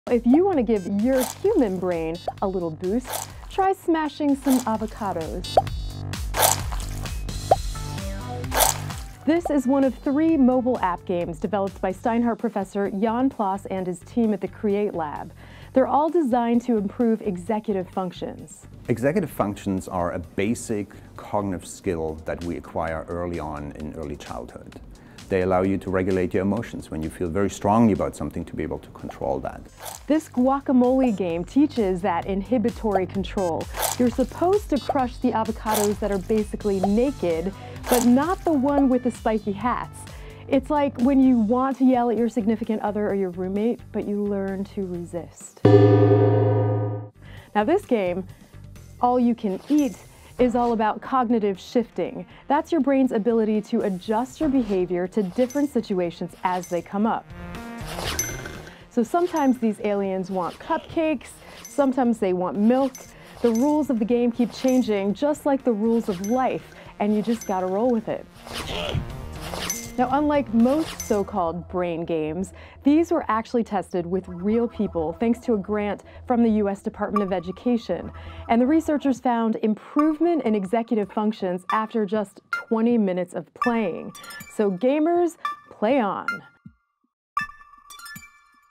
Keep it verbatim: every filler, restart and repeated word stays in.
If you want to give your human brain a little boost, try smashing some avocados. This is one of three mobile app games developed by Steinhardt professor Jan Ploss and his team at the Create Lab. They're all designed to improve executive functions. Executive functions are a basic cognitive skill that we acquire early on in early childhood. They allow you to regulate your emotions when you feel very strongly about something, to be able to control that. This guacamole game teaches that inhibitory control. You're supposed to crush the avocados that are basically naked, but not the one with the spiky hats. It's like when you want to yell at your significant other or your roommate, but you learn to resist. Now this game, All You Can Eat, is all about cognitive shifting. That's your brain's ability to adjust your behavior to different situations as they come up. So sometimes these aliens want cupcakes, sometimes they want milk. The rules of the game keep changing, just like the rules of life, and you just gotta roll with it. Now, unlike most so-called brain games, these were actually tested with real people thanks to a grant from the U S Department of Education. And the researchers found improvement in executive functions after just twenty minutes of playing. So gamers, play on.